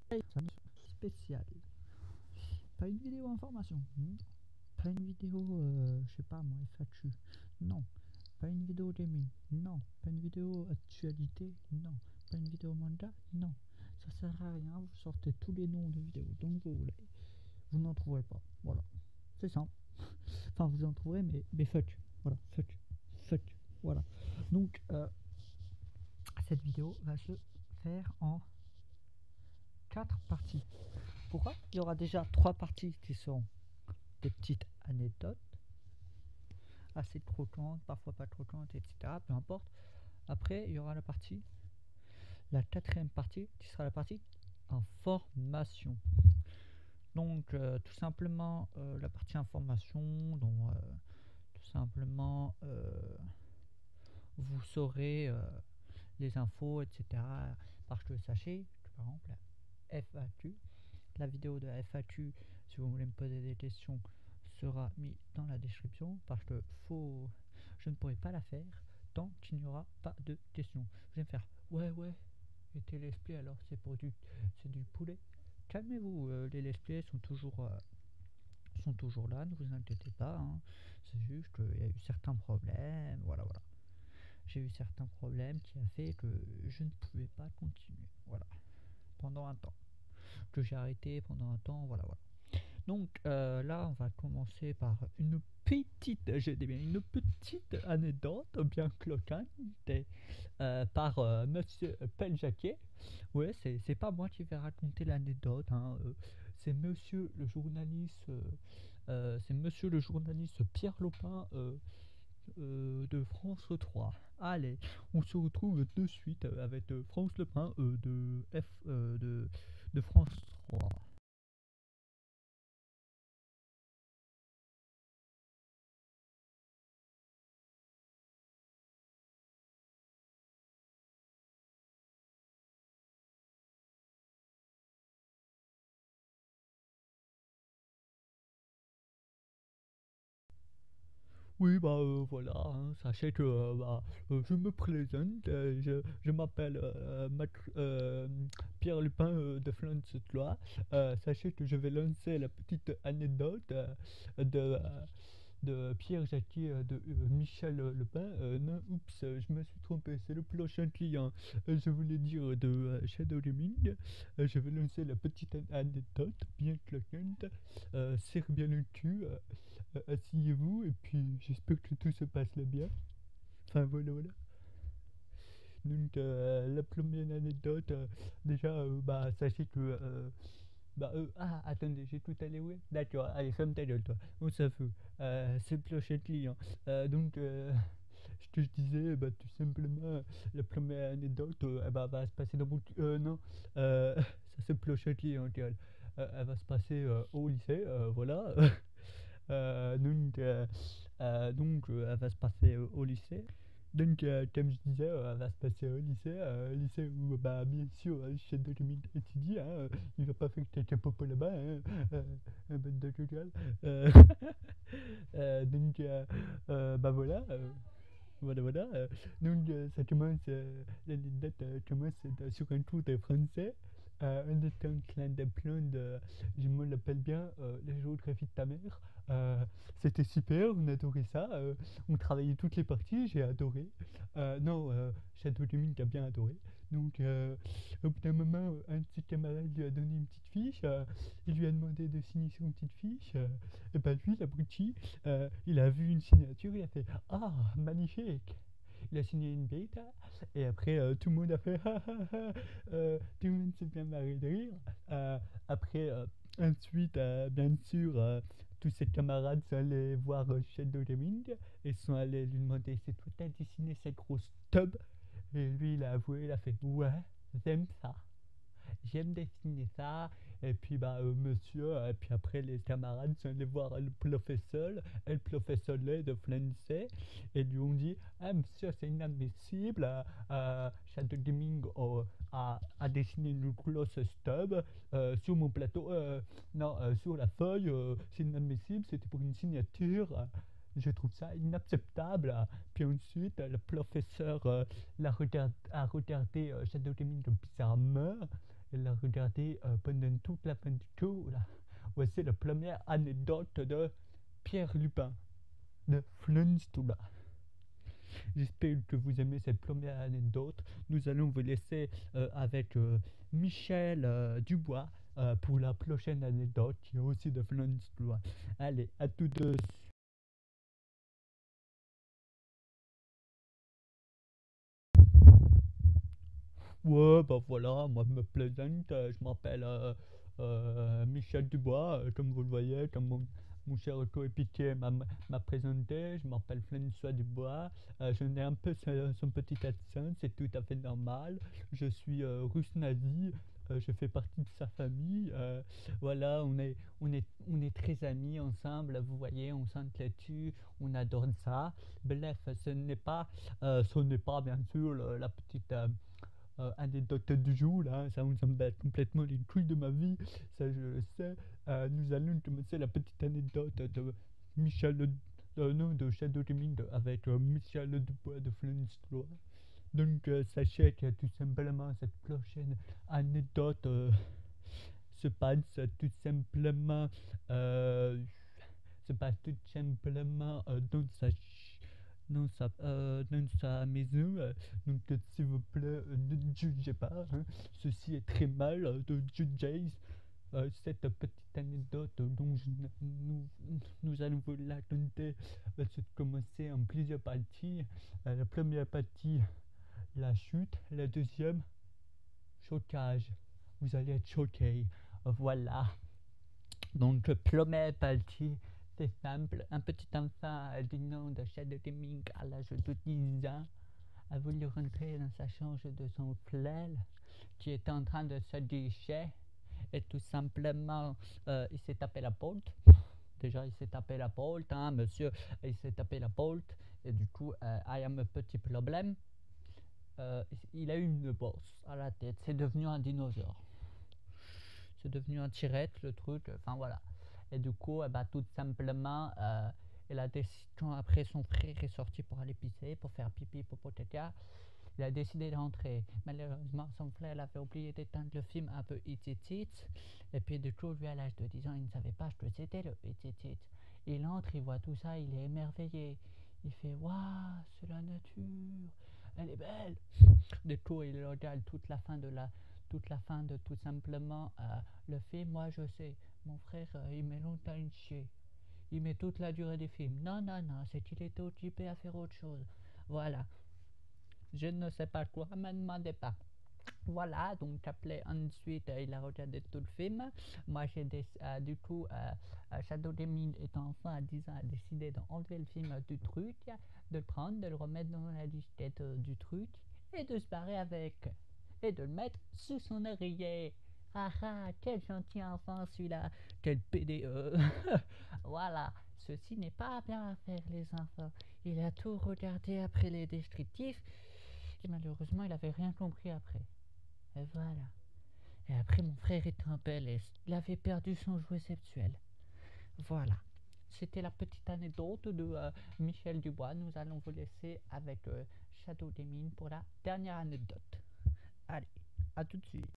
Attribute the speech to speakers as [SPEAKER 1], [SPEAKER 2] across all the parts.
[SPEAKER 1] Spécial. Pas une vidéo information. Pas une vidéo, je sais pas moi, FAQ. Non. Pas une vidéo gaming. Non. Pas une vidéo actualité. Non. Pas une vidéo manga. Non. Ça sert à rien. Vous sortez tous les noms de vidéos donc vous voulez. Vous n'en trouverez pas. Voilà. C'est simple. Enfin, vous en trouverez, mais fuck. Voilà. Fuck. Fuck. Voilà. Donc, cette vidéo va se faire en 4 parties. Pourquoi? Il y aura déjà 3 parties qui sont des petites anecdotes assez croquantes, parfois pas croquantes, etc. Peu importe. Après, il y aura la 4e partie qui sera la partie information. Donc, tout simplement, la partie information, dont tout simplement vous saurez les infos, etc. Parce que sachez que par exemple, la FAQ, la vidéo de la FAQ, si vous voulez me poser des questions, sera mis dans la description parce que je ne pourrai pas la faire tant qu'il n'y aura pas de questions. Vous allez me faire ouais et let's play alors c'est du poulet. Calmez-vous, les let's play sont toujours là, ne vous inquiétez pas, hein. C'est juste qu'il y a eu certains problèmes, voilà. J'ai eu certains problèmes qui a fait que je ne pouvais pas continuer, voilà, pendant un temps, que j'ai arrêté pendant un temps, voilà. Donc là, on va commencer par une petite anecdote bien cloquante par Monsieur Peljaquet. Ouais, c'est pas moi qui vais raconter l'anecdote, hein, c'est Monsieur le journaliste, Pierre Lopin de France 3. Allez, on se retrouve de suite avec France Lopin de France 3. Oui, bah voilà, hein, sachez que je me présente, je m'appelle Pierre Lupin de France 3. Sachez que je vais lancer la petite anecdote de, Pierre Jacquier de Michel Lepin. Non, oups, je me suis trompé, c'est le prochain client. Je voulais dire de Shadow Gaming. Je vais lancer la petite anecdote bien claquante. Serre bien le cul. Asseyez-vous et puis j'espère que tout se passe là bien. Enfin voilà. Donc la première anecdote, déjà sachez que attendez, j'ai tout allé où? D'accord, allez ferme ta gueule toi. On s'en fout. C'est le prochain client. Donc ce que je disais, tout simplement, la première anecdote, va se passer dans mon non, ça c'est le prochain client, elle va se passer au lycée, voilà. Elle va se passer au lycée. Donc, comme je disais, elle va se passer au lycée où, bien sûr, chez Documint étudie, hein, il va pas faire quelqu'un popo là-bas, hein, un bête de gueule. Donc, voilà. Voilà. Donc, ça commence, l'anecdote commence sur un cours de français. Un était un clin de blonde, je me l'appelle bien, la géographie de ta mère. C'était super, on adorait ça. On travaillait toutes les parties, j'ai adoré. Non, Shadow Gaming a bien adoré. Donc, au bout d'un moment, un de ses camarades lui a donné une petite fiche. Il lui a demandé de signer sur une petite fiche. Et lui, l'abruti, il a vu une signature, il a fait ah, magnifique! Il a signé une bête, et après tout le monde a fait tout le monde s'est bien marré de rire. Après, ensuite, bien sûr, tous ses camarades sont allés voir Shadow Gaming et sont allés lui demander c'est toi qui as dessiné cette grosse tub? Et lui, il a avoué, il a fait ouais, j'aime ça. J'aime dessiner ça. Et puis monsieur, et puis après les camarades sont allés voir le professeur, et le professeur là de français, et lui ont dit ah monsieur c'est inadmissible, Shadow Gaming a dessiné une grosse stub sur mon plateau, non sur la feuille, c'est inadmissible, c'était pour une signature. Je trouve ça inacceptable. Puis ensuite, le professeur a regardé Shadow Gaming bizarrement. et la regarder pendant toute la fin du tour. Là. Voici la première anecdote de Pierre Lupin, de Flunstula. J'espère que vous aimez cette première anecdote. Nous allons vous laisser avec Michel Dubois pour la prochaine anecdote qui est aussi de Flunstula. Allez, à tous deux. Ouais, bah voilà, moi je me présente, je m'appelle Michel Dubois, comme vous le voyez, comme mon cher coéquipier m'a présenté, je m'appelle François Dubois, je n'ai un peu son petit accent, c'est tout à fait normal, je suis russe nazi, je fais partie de sa famille, voilà, on est très amis ensemble, vous voyez, on s'entretue dessus, on adore ça, bref, ce n'est pas bien sûr la petite anecdote du jour, là, ça me bat complètement les couilles de ma vie, ça je le sais. Nous allons commencer la petite anecdote de Michel, non, de Shadow Gaming avec Michel Dubois de Flunstlois. Donc, sachez que tout simplement cette prochaine anecdote se passe tout simplement euh, se passe tout simplement dans sa maison. Donc, s'il vous plaît, ne jugez pas. Hein. Ceci est très mal de juger cette petite anecdote dont nous allons vous la raconter va se commencer en plusieurs parties. La première partie, la chute. La deuxième, chocage. Vous allez être choqué. Voilà. Donc, première partie, c'est simple. Un petit enfant du nom de Shadow Gaming à l'âge de 10 ans a voulu rentrer dans sa chambre de son frère qui était en train de se doucher et tout simplement il s'est tapé la porte. Déjà, il s'est tapé la porte, hein, monsieur, il s'est tapé la porte et du coup, il y a un petit problème. Il a eu une bosse à la tête, c'est devenu un dinosaure. C'est devenu un tirette le truc, enfin voilà. Et du coup, tout simplement, il a décidé, quand après son frère est sorti pour aller pisser, pour faire pipi, popo, caca, il a décidé de rentrer. Malheureusement, son frère avait oublié d'éteindre le film un peu It It It. Et puis du coup, lui à l'âge de 10 ans, il ne savait pas ce que c'était le It It It. Il entre, il voit tout ça, il est émerveillé. Il fait waouh, c'est la nature, elle est belle. Du coup, il regarde toute la fin de tout simplement le film. Moi, je sais, mon frère, il met longtemps à chier. Il met toute la durée du film. Non, non, non, c'est qu'il était occupé à faire autre chose. Voilà. Je ne sais pas quoi, ne me demandez pas. Voilà, donc après, ensuite, il a regardé tout le film. Moi, du coup, Shadow Gaming étant enfant à 10 ans, a décidé d'enlever le film du truc, de le prendre, de le remettre dans la disquette du truc, et de se barrer avec, et de le mettre sous son oreiller. Ah ah, quel gentil enfant celui-là, quel PDE. Voilà, ceci n'est pas bien à faire les enfants. Il a tout regardé après les descriptifs, et malheureusement, il avait rien compris après. Et voilà. Et après, mon frère était en PLS. Il avait perdu son jouet sexuel. Voilà. C'était la petite anecdote de Michel Dubois. Nous allons vous laisser avec Shadow Gaming pour la dernière anecdote. Allez, à tout de suite.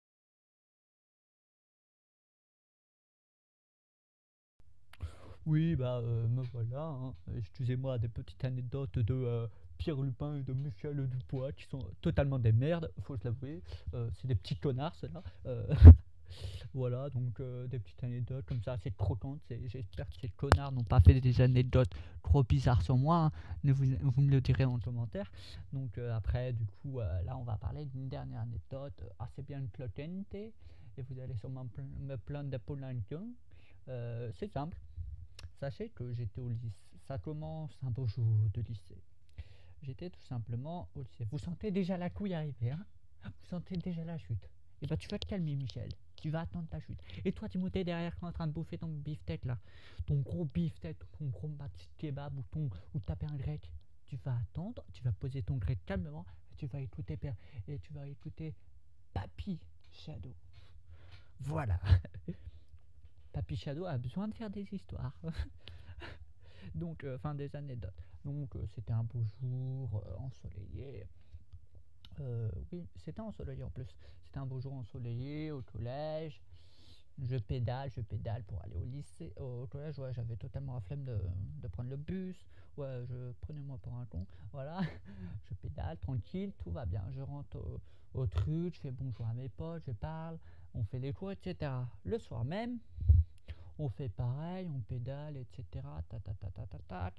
[SPEAKER 1] Oui, me voilà. Hein. Excusez-moi des petites anecdotes de Pierre Lupin et de Michel Dubois qui sont totalement des merdes, faut se l'avouer. C'est des petits connards, ceux-là. Voilà, donc des petites anecdotes comme ça, c'est trop con. J'espère que ces connards n'ont pas fait des anecdotes trop bizarres sur moi. Hein. Vous me le direz en commentaire. Donc après, du coup, là, on va parler d'une dernière anecdote assez bien cloquente. Et vous allez sûrement me plaindre de Polanco. C'est simple. Sachez que j'étais au lycée. Ça commence un beau jour de lycée. J'étais tout simplement au lycée. Vous sentez déjà la couille arriver, hein? Vous sentez déjà la chute. Et bah tu vas te calmer, Michel. Tu vas attendre ta chute. Et toi, Timothée, derrière toi en train de bouffer ton beefsteak là, ton gros beefsteak, ton gros match kebab ou taper un grec. Tu vas attendre, tu vas poser ton grec calmement et tu vas écouter et tu vas écouter Papy Shadow. Voilà. Papy Shadow a besoin de faire des histoires. Donc, des anecdotes. Donc, c'était un beau jour ensoleillé. Oui, c'était ensoleillé en plus. C'était un beau jour ensoleillé, au collège. Je pédale pour aller au lycée. Au collège, ouais, j'avais totalement la flemme de prendre le bus. Ouais, prenez-moi pour un con. Voilà, je pédale tranquille, tout va bien. Je rentre au truc, je fais bonjour à mes potes, je parle, on fait les cours, etc. Le soir même, on fait pareil, on pédale, etc. Ta ta ta ta ta ta.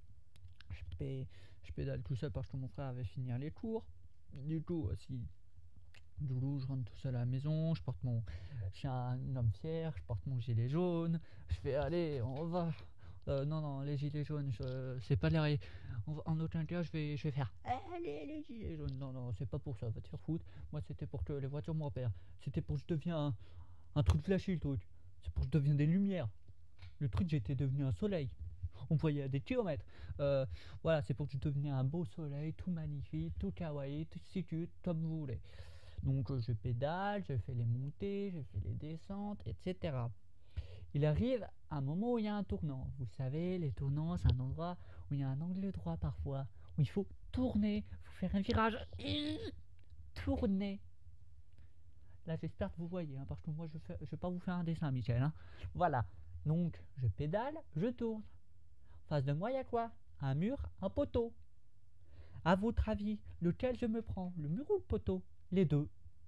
[SPEAKER 1] Je pédale tout seul parce que mon frère avait fini les cours. Du coup, si je rentre tout seul à la maison, je suis un homme fier, je porte mon gilet jaune, je fais allez, on va. Non, non, les gilets jaunes, c'est pas les. En aucun cas, je vais faire allez, les gilets jaunes. Non, non, c'est pas pour ça, va te faire foutre. Moi, c'était pour que les voitures me repèrent. C'était pour que je devienne un truc flashy, le truc. C'est pour que je devienne des lumières. Le truc, j'étais devenu un soleil. On voyait à des kilomètres. Euh, voilà, c'est pour que je devienne un beau soleil, tout magnifique, tout kawaii, tout si tu comme vous voulez. Donc je pédale, je fais les montées, je fais les descentes, etc. Il arrive un moment où il y a un tournant. Vous savez, les tournants, c'est un endroit où il y a un angle droit parfois, où il faut tourner, il faut faire un virage, tourner. Là, j'espère que vous voyez, hein, parce que moi, je ne vais pas vous faire un dessin, Michel. Hein. Voilà. Donc, je pédale, je tourne. En face de moi, il y a quoi? Un mur, un poteau. À votre avis, lequel je me prends? Le mur ou le poteau? Les deux.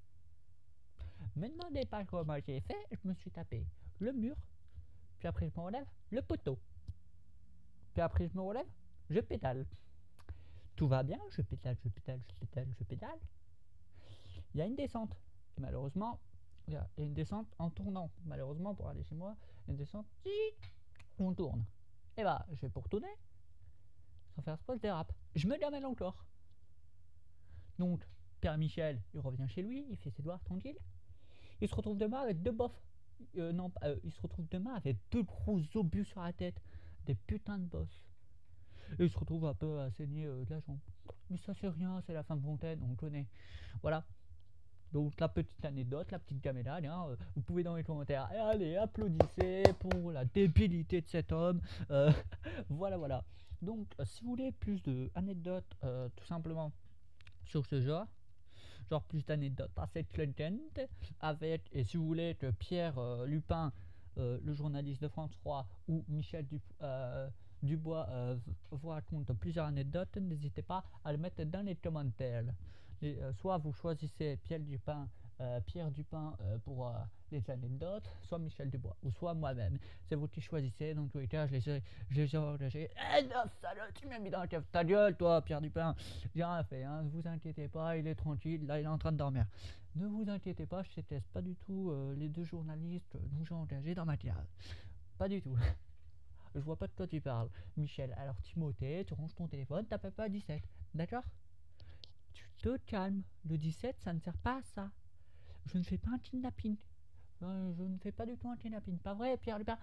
[SPEAKER 1] Me demandez pas comment j'ai fait, je me suis tapé le mur, puis après je me relève, le poteau. Puis après je me relève, je pédale. Tout va bien, je pédale, je pédale, je pédale, je pédale. Il y a une descente. Et malheureusement, il y a une descente en tournant. Malheureusement, pour aller chez moi, une descente, on tourne. Et bah, je vais pour tourner, sans faire ce je dérape. Je me gamelle encore. Donc, Père Michel, il revient chez lui, il fait ses devoirs tranquille. Il se retrouve demain avec deux bofs. Non, il se retrouve demain avec deux gros obus sur la tête. Des putains de bosses. Et il se retrouve un peu à saigner de la jambe. Mais ça c'est rien, c'est la fin de Fontaine, on connaît. Voilà. Donc la petite anecdote, la petite gamellade, hein, vous pouvez dans les commentaires, allez, applaudissez pour la débilité de cet homme. Voilà, voilà. Donc si vous voulez plus d'anecdotes, tout simplement sur ce genre plus d'anecdotes assez clinquantes avec, et si vous voulez que Pierre Lupin, le journaliste de France 3, ou Michel Dubois vous raconte plusieurs anecdotes, n'hésitez pas à le mettre dans les commentaires. Et, soit vous choisissez Pierre Dupin pour les anecdotes, soit Michel Dubois, ou soit moi-même. C'est vous qui choisissez, dans tous les cas, je les ai engagés. Eh non, salaud, tu m'as mis dans la cave, ta gueule, toi, Pierre Dupin. J'ai rien fait, hein, ne vous inquiétez pas, il est tranquille, là il est en train de dormir. Ne vous inquiétez pas, je déteste pas du tout les deux journalistes dont j'ai engagé dans ma classe. Pas du tout. Je vois pas de quoi tu parles. Michel, alors Timothée, tu ranges ton téléphone, t'appelles pas à 17, d'accord? Tu te calmes, le 17 ça ne sert pas à ça. Je ne fais pas un kidnapping. Je ne fais pas du tout un kidnapping, pas vrai, Pierre Lupin?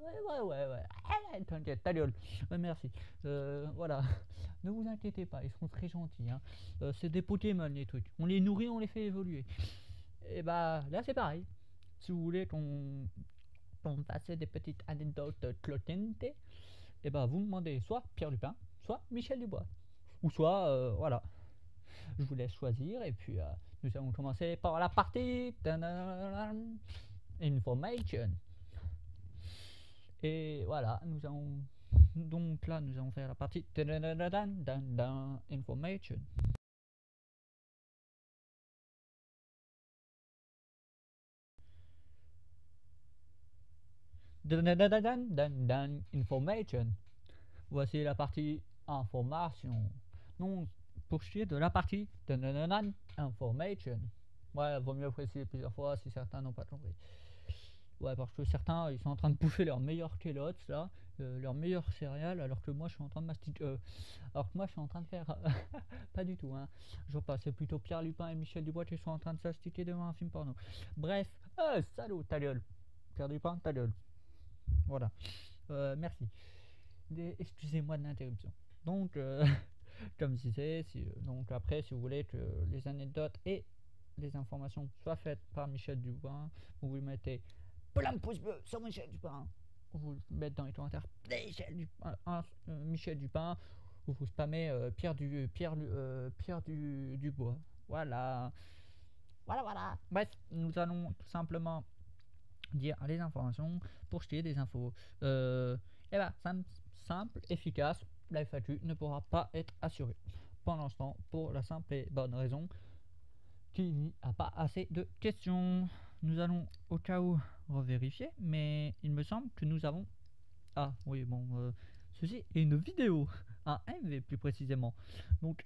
[SPEAKER 1] Ouais. T'inquiète, ta gueule. Merci. Voilà. Ne vous inquiétez pas, ils seront très gentils. Hein. C'est des Pokémon, les trucs. On les nourrit, on les fait évoluer. Et bah, là, c'est pareil. Si vous voulez qu'on fasse des petites anecdotes cloquentes, et bah, vous me demandez soit Pierre Lupin, soit Michel Dubois. Ou soit, voilà. Je vous laisse choisir, et puis nous allons commencer par la partie information. Et voilà, nous allons donc là nous allons faire la partie information. Information. Voici la partie information. Donc pour ce qui est de la partie information. Ouais, vaut mieux préciser plusieurs fois si certains n'ont pas compris. Ouais, parce que certains ils sont en train de bouffer leurs meilleurs kelots là, leurs meilleurs céréales, alors que moi je suis en train de mastiquer. Alors que moi je suis en train de faire. Pas du tout, hein. Je vois pas, c'est plutôt Pierre Lupin et Michel Dubois qui sont en train de s'astiquer devant un film porno. Bref, salaud, ta gueule. Pierre Lupin, ta gueule. Voilà. Merci. Excusez-moi de l'interruption. Donc, comme je disais, donc après, si vous voulez que les anecdotes et les informations soient faites par Michel Dupin, vous mettez plein de pouces bleus sur Michel Dupin. Vous mettez dans les commentaires Michel Dupin, ou vous spammez Pierre Dubois.
[SPEAKER 2] Voilà. Voilà. Bref, nous allons tout simplement dire les informations pour jeter des infos. Et bah, simple, efficace, la FAQ ne pourra pas être assurée pour l'instant pour la simple et bonne raison qu'il n'y a pas assez de questions. Nous allons au cas où revérifier, mais il me semble que nous avons... Ah oui, bon, ceci est une vidéo, un MV plus précisément. Donc,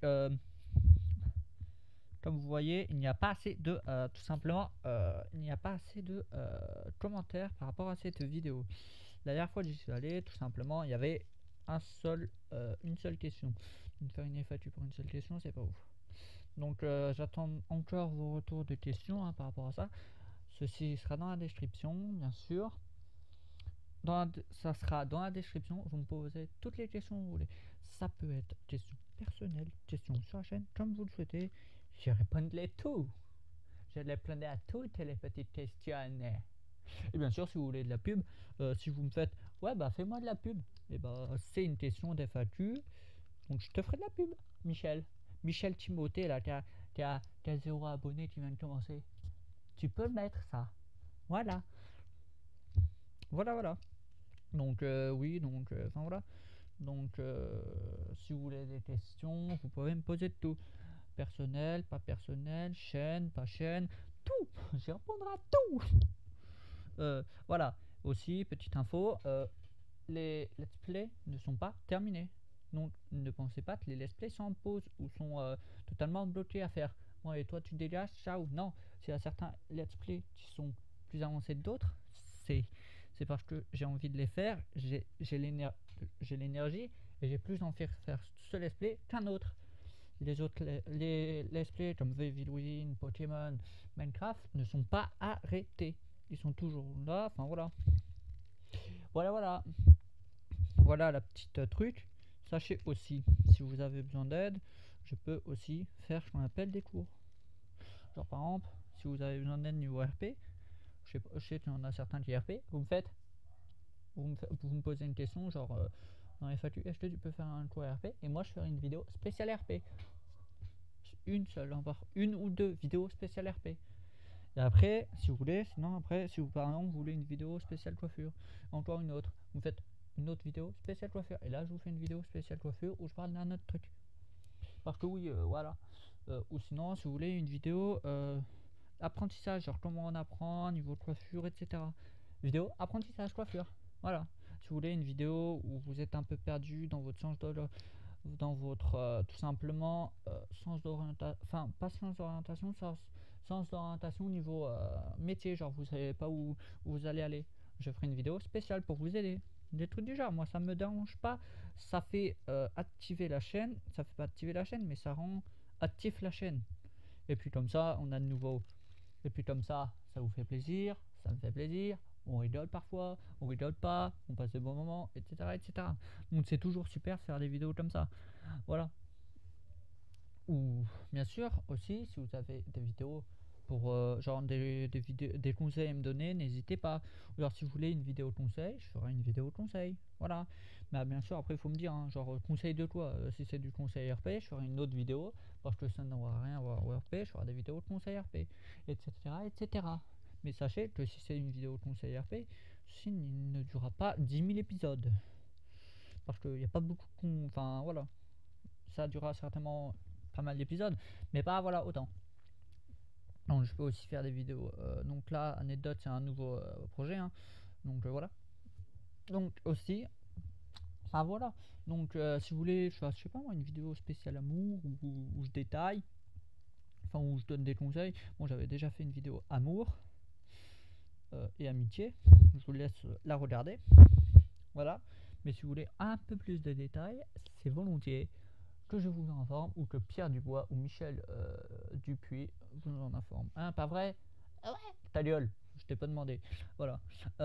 [SPEAKER 2] comme vous voyez, il n'y a pas assez de, tout simplement, il n'y a pas assez de commentaires par rapport à cette vidéo. La dernière fois que j'y suis allé, tout simplement, il y avait une seule question. De faire une FAQ pour une seule question, c'est pas ouf. Donc j'attends encore vos retours de questions par rapport à ça. Ceci sera dans la description, bien sûr. Ça sera dans la description. Vous me posez toutes les questions que vous voulez. Ça peut être questions personnelles, questions sur la chaîne, comme vous le souhaitez. Je répondrai tout. Je répondrai à toutes les petites questions. Et bien sûr, si vous voulez de la pub, si vous me faites ouais, bah fais-moi de la pub, et bah c'est une question d'FAQ. Donc je te ferai de la pub, Michel. Michel Timothée, là, qui a 0 abonnés qui vient de commencer. Tu peux le mettre, ça. Voilà. Voilà. Donc, oui, donc, enfin voilà. Donc, si vous voulez des questions, vous pouvez me poser de tout. Personnel, pas personnel, chaîne, pas chaîne, tout. Je répondrai à tout. Voilà. Aussi, petite info, les let's play ne sont pas terminés. Donc ne pensez pas que les let's play sont en pause ou sont totalement bloqués à faire. Bon, et toi tu dégages, ciao. Non, s'il y a certains let's play qui sont plus avancés que d'autres, c'est parce que j'ai envie de les faire, j'ai l'énergie et j'ai plus envie de faire ce let's play qu'un autre. Les autres les let's play comme The Evil Within, Pokémon, Minecraft ne sont pas arrêtés. Ils sont toujours là, enfin voilà. Voilà la petite truc. Sachez aussi, si vous avez besoin d'aide, je peux aussi faire ce qu'on appelle des cours. Genre par exemple, si vous avez besoin d'aide niveau RP, je sais qu'il y en a certains qui RP, vous me posez une question genre dans FAQ, est-ce que tu peux faire un cours RP? Et moi je ferai une vidéo spéciale RP. Une ou deux vidéos spéciales RP. Et après, si vous voulez, sinon après, si vous par exemple vous voulez une vidéo spéciale coiffure, encore une autre, vous faites une autre vidéo spéciale coiffure. Et là, je vous fais une vidéo spéciale coiffure où je parle d'un autre truc. Parce que oui, voilà. Ou sinon, si vous voulez une vidéo apprentissage, genre comment on apprend, niveau coiffure, etc. Vidéo apprentissage coiffure. Voilà. Si vous voulez une vidéo où vous êtes un peu perdu dans votre sens dans votre tout simplement sens d'orientation, enfin pas sens d'orientation, sens d'orientation niveau métier, genre vous savez pas où vous allez aller, je ferai une vidéo spéciale pour vous aider, des trucs du genre. Moi ça me dérange pas, ça fait activer la chaîne, ça fait pas activer la chaîne mais ça rend actif la chaîne, et puis comme ça on a de nouveau, et puis comme ça vous fait plaisir, ça me fait plaisir, on rigole parfois, on rigole pas, on passe de bons moments, etc. Donc c'est toujours super de faire des vidéos comme ça. Voilà. Ou bien sûr aussi, si vous avez des vidéos pour genre des conseils à me donner, n'hésitez pas. Ou alors si vous voulez une vidéo conseil, je ferai une vidéo conseil. Voilà. Mais bien sûr après il faut me dire genre conseil de quoi. Si c'est du conseil RP, je ferai une autre vidéo parce que ça n'aura rien à voir au RP, je ferai des vidéos de conseil RP, etc. Mais sachez que si c'est une vidéo de conseil RP, ceci ne durera pas 10 000 épisodes. Parce qu'il n'y a pas beaucoup de enfin voilà. Ça durera certainement pas mal d'épisodes, mais pas voilà autant. Donc je peux aussi faire des vidéos. Donc là, anecdote, c'est un nouveau projet. Donc voilà. Donc aussi, enfin voilà. Donc si vous voulez, je sais pas moi, une vidéo spéciale amour où je détaille, enfin où je donne des conseils. Bon, j'avais déjà fait une vidéo amour et amitié. Je vous laisse la regarder. Voilà. Mais si vous voulez un peu plus de détails, c'est volontiers que je vous en informe, ou que Pierre Dubois ou Michel Dupuis vous en informe. Hein, pas vrai? Ouais. Ta gueule, je t'ai pas demandé. Voilà.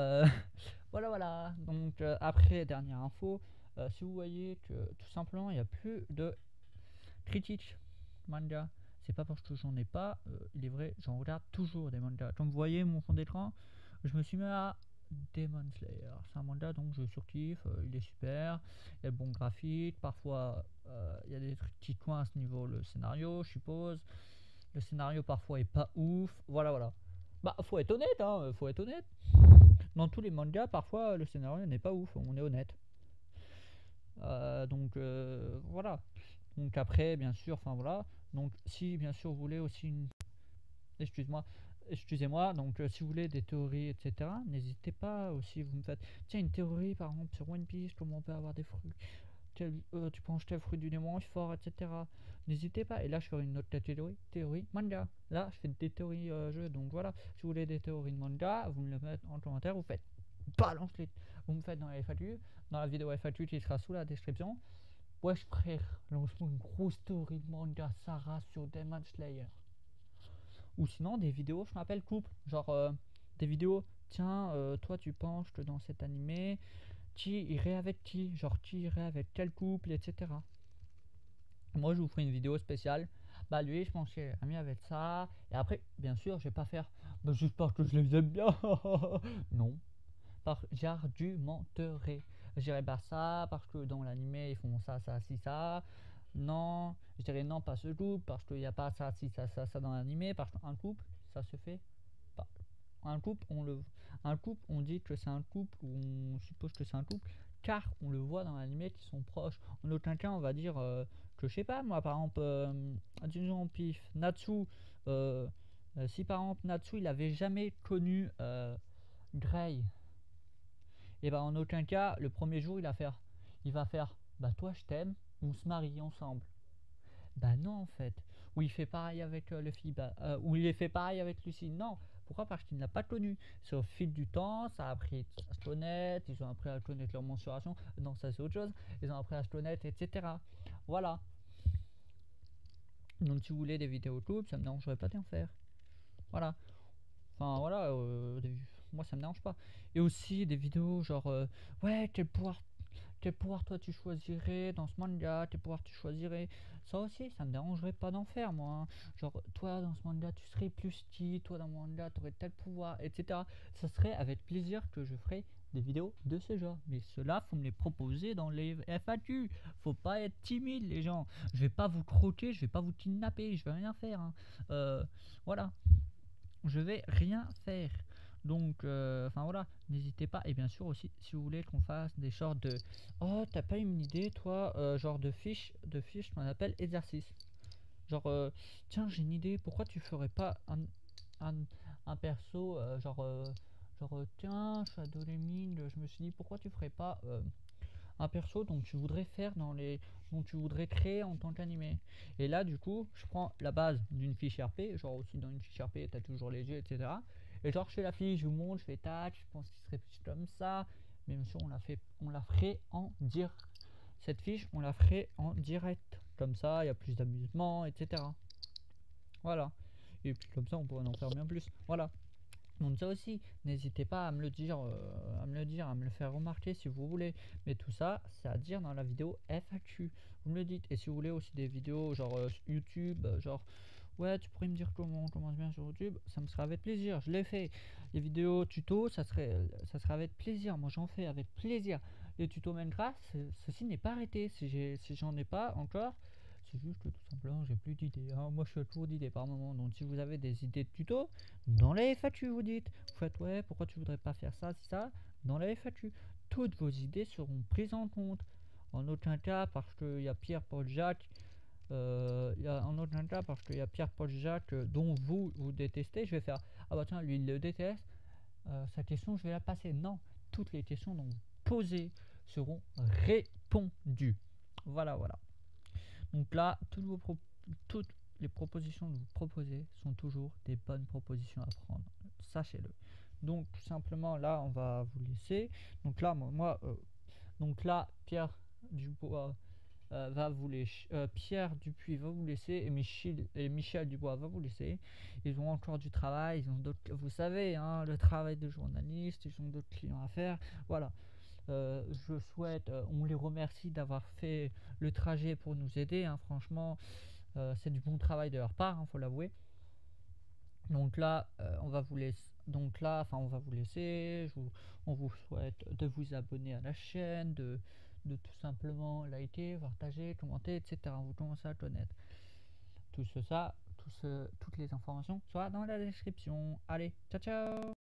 [SPEAKER 2] Voilà. Donc après, dernière info, si vous voyez que tout simplement il n'y a plus de critiques manga, c'est pas parce que j'en ai pas, il est vrai, j'en regarde toujours des mangas. Comme vous voyez mon fond d'écran, je me suis mis à Demon Slayer. C'est un manga donc je surkiffe, il est super, il y a le bon graphique, parfois il y a des trucs qui coincent niveau le scénario, je suppose. le scénario parfois est pas ouf, voilà. Bah faut être honnête, hein, faut être honnête. Dans tous les mangas, parfois le scénario n'est pas ouf, on est honnête. Donc voilà. Donc après, bien sûr, enfin voilà. Donc si bien sûr vous voulez aussi une... Excusez-moi, donc si vous voulez des théories, etc., n'hésitez pas aussi, vous me faites, tiens, une théorie par exemple sur One Piece, comment on peut avoir des fruits, tu penses tel fruit du démon est fort, etc. N'hésitez pas, et là je ferai une autre théorie manga. Là je fais des théories jeux, donc voilà, si vous voulez des théories de manga, vous me le mettez en commentaire, vous faites balance les, vous me faites dans la FAQ, dans la vidéo FAQ qui sera sous la description. Wesh frère, lance-moi une grosse théorie de manga Sarah sur Demon Slayer. Ou sinon des vidéos, je m'appelle couple, genre des vidéos, tiens, toi tu penses que dans cet animé, qui irait avec qui, genre qui irait avec quel couple, etc. Moi je vous ferai une vidéo spéciale, bah lui je pense qu'il est ami avec ça, et après bien sûr je vais pas faire, bah juste parce que je les aime bien, non, j'argumenterai, je dirais pas ça parce que dans l'animé ils font ça, ça, si, ça. Non, je dirais non, pas ce couple, parce qu'il n'y a pas ça, si, ça dans l'animé, parce qu'un couple, ça se fait pas. Un couple, on dit que c'est un couple, ou on suppose que c'est un couple, car on le voit dans l'animé qui sont proches. En aucun cas, on va dire que, je sais pas, moi, par exemple, disons pif, Natsu, si par exemple Natsu, il avait jamais connu Grey, et ben en aucun cas, le premier jour, il va faire, bah toi, je t'aime, on se marie ensemble. Bah non en fait. Ou il fait pareil avec Luffy, ou il fait pareil avec Lucy. Non. Pourquoi? Parce qu'il ne l'a pas connu. C'est au fil du temps, ça a appris à se connaître, ils ont appris à connaître leur mensuration. Non, ça c'est autre chose. Ils ont appris à se connaître, etc. Voilà. Donc si vous voulez des vidéos couples, ça me dérangerait pas d'en faire. Voilà. Enfin voilà, moi ça me dérange pas. Et aussi des vidéos genre ouais quel pouvoir toi tu choisirais dans ce manga, quel pouvoir tu choisirais. Ça aussi, ça me dérangerait pas d'en faire moi, hein. Genre toi dans ce manga tu serais plus petit, toi dans mon manga tu aurais tel pouvoir, etc. Ça serait avec plaisir que je ferais des vidéos de ce genre. Mais cela, faut me les proposer dans les FAQ. Faut pas être timide les gens. Je vais pas vous croquer, je vais pas vous kidnapper, je vais rien faire, hein. Voilà. Je vais rien faire. Donc, enfin voilà, n'hésitez pas. Et bien sûr aussi, si vous voulez qu'on fasse des sortes de... Oh, t'as pas une idée, toi, genre de fiche qu'on appelle exercice. Genre, tiens, j'ai une idée, pourquoi tu ferais pas un, un perso, tiens, je suis à Dolémine, je me suis dit, pourquoi tu ferais pas un perso dont tu voudrais faire dont tu voudrais créer en tant qu'animé. Et là du coup je prends la base d'une fiche RP, genre aussi dans une fiche RP t'as toujours les yeux, etc. Et genre je fais la fiche, je vous montre, je fais tac, je pense qu'il serait plus comme ça, mais bien sûr on la ferait en direct. Cette fiche on la ferait en direct, comme ça il y a plus d'amusement, etc. Voilà, et puis comme ça on pourrait en faire bien plus. Voilà. Donc ça aussi, n'hésitez pas à me le dire, à me le faire remarquer si vous voulez. Mais tout ça, c'est à dire dans la vidéo FAQ. Vous me le dites. Et si vous voulez aussi des vidéos genre YouTube, genre ouais, tu pourrais me dire comment on commence bien sur YouTube, ça me serait avec plaisir. Je l'ai fait. Les vidéos tuto, ça serait avec plaisir. Moi, j'en fais avec plaisir. Les tutos Minecraft, ceci n'est pas arrêté. Si j'en ai pas encore, c'est juste que tout simplement j'ai plus d'idées, hein. Moi je suis toujours d'idées par moment, donc si vous avez des idées de tuto, dans les FAQ vous dites, vous faites ouais pourquoi tu voudrais pas faire ça, si ça, dans les FAQ, toutes vos idées seront prises en compte. En aucun cas parce qu'il y a Pierre Paul Jacques, en aucun cas parce qu'il y a Pierre Paul Jacques dont vous détestez, je vais faire ah bah tiens lui il le déteste, sa question je vais la passer. Non, toutes les questions dont vous posez seront répondues. Voilà. Donc là, toutes les propositions que vous proposez sont toujours des bonnes propositions à prendre. Sachez-le. Donc tout simplement là, on va vous laisser. Donc là, donc là, Pierre Dubois va vous laisser. Pierre Dupuis va vous laisser et Michel Dubois va vous laisser. Ils ont encore du travail. Ils ont d'autres. Vous savez, hein, le travail de journaliste. Ils ont d'autres clients à faire. Voilà. Je souhaite, on les remercie d'avoir fait le trajet pour nous aider, hein, franchement, c'est du bon travail de leur part, faut l'avouer. Donc là, on va vous laisser. Donc là, enfin, on va vous laisser. On vous souhaite de vous abonner à la chaîne, de tout simplement liker, partager, commenter, etc. Vous commencez à connaître. toutes les informations soient dans la description. Allez, ciao ciao.